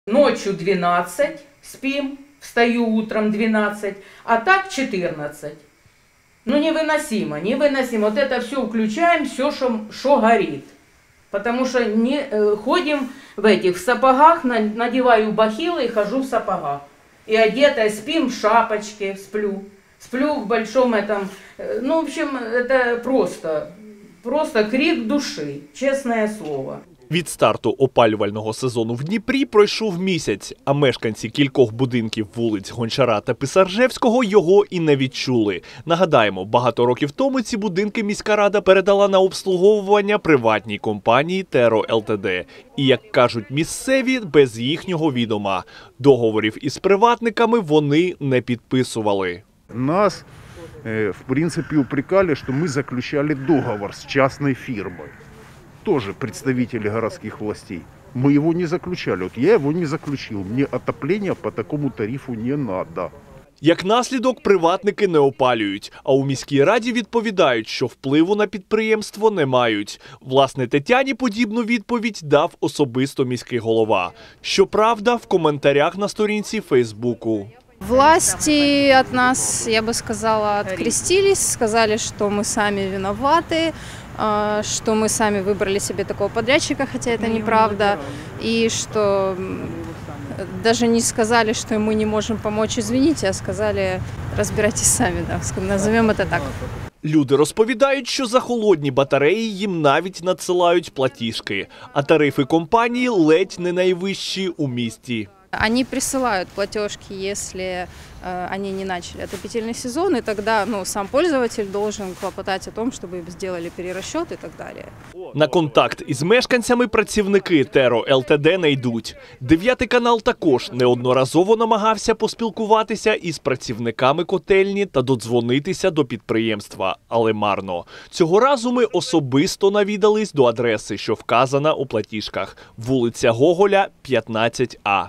Ночью 12 спим, встаю утром 12, а так 14. Ну невыносимо, невыносимо. Вот это все включаем, все, что горит. Потому что ходим в сапогах, надеваю бахилы и хожу в сапогах. И одетая, спим в шапочке, сплю. Сплю в большом этом, ну, в общем, это просто крик души, честное слово. Від старту опалювального сезону в Дніпрі пройшов місяць, а мешканці кількох будинків вулиць Гончара та Писаржевського його і не відчули. Нагадаємо, багато років тому ці будинки міська рада передала на обслуговування приватній компанії «Теро ЛТД». І, як кажуть місцеві, без їхнього відома. Договорів із приватниками вони не підписували. Нас, в принципе, упрекали, что мы заключали договор с частной фирмой. Тоже представители городских властей. Мы его не заключали. Вот я его не заключил. Мне отопление по такому тарифу не надо. Як наслідок, приватники не опалюють, а у міській раді відповідають, що впливу на підприємство не мають. Власне, Тетяні подібну відповідь дав особисто міський голова. Щоправда, в коментарях на сторінці Фейсбуку. Власти от нас, я бы сказала, открестились, сказали, что мы сами виноваты, что мы сами выбрали себе такого подрядчика, хотя это неправда, и что даже не сказали, что мы не можем помочь, извините, а сказали, разбирайтесь сами, да, назовем это так. Люди розповідають, що за холодні батареї їм навіть надсилають платіжки, а тарифи компанії ледь не найвищі у місті. Они присылают платежки, если они не начали отопительный сезон, и тогда сам пользователь должен клопотать о том, чтобы сделали перерасчет и так далее. На контакт із мешканцями працівники «Теро ЛТД» не йдуть. 9 канал також неодноразово намагався поспілкуватися із працівниками котельні та додзвонитися до підприємства, але марно. Цього разу ми особисто навідались до адреси, що вказана у платіжках – вулиця Гоголя, 15А.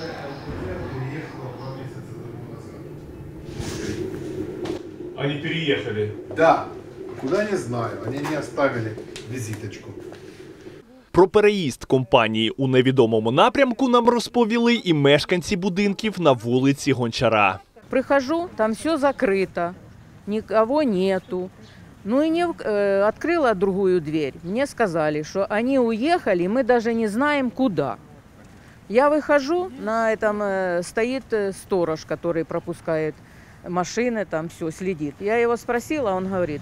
Они переехали? Да. Куда не знаю. Они не оставили визиточку. Про переїзд компанії у невідомому напрямку нам розповіли і мешканці будинків на вулиці Гончара. Прихожу, там все закрыто, никого нету. Ну и не открыла другую дверь. Мне сказали, что они уехали, мы даже не знаем куда. Я выхожу, на этом стоит сторож, который пропускает машины, там все следит. Я его спросила, он говорит,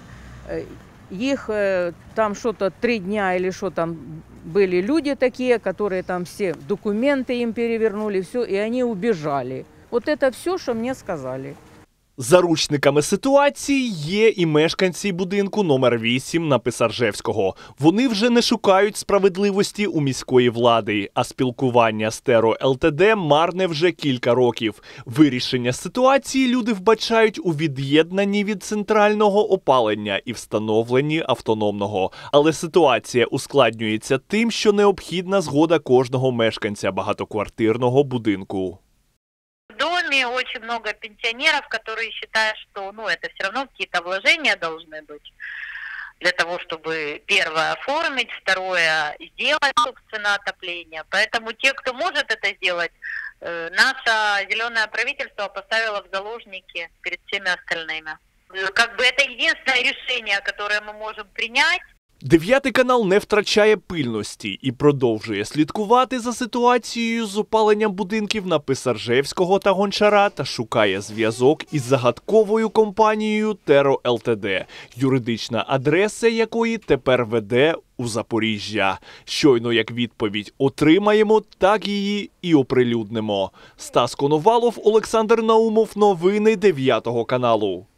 их там что-то 3 дня или что там были люди такие, которые там все документы им перевернули, все, и они убежали. Вот это все, что мне сказали. Заручниками ситуації є і мешканці будинку номер 8 на Писаржевського. Вони вже не шукають справедливості у міської влади, а спілкування з «Теро ЛТД» марне вже кілька років. Вирішення ситуації люди вбачають у від'єднанні від центрального опалення і встановленні автономного. Але ситуація ускладнюється тим, що необхідна згода кожного мешканця багатоквартирного будинку. В доме очень много пенсионеров, которые считают, что это все равно какие-то вложения должны быть для того, чтобы первое оформить, второе сделать, собственно, отопление. Поэтому те, кто может это сделать, наше зеленое правительство поставило в заложники перед всеми остальными. Как бы это единственное решение, которое мы можем принять. 9 канал не втрачає пильності і продовжує слідкувати за ситуацією з опаленням будинків на Писаржевського та Гончара та шукає зв'язок із загадковою компанією «Теро ЛТД», юридична адреса якої тепер веде у Запоріжжя. Щойно як відповідь отримаємо, так її і оприлюднимо. Стас Коновалов, Олександр Наумов. Новини 9 каналу.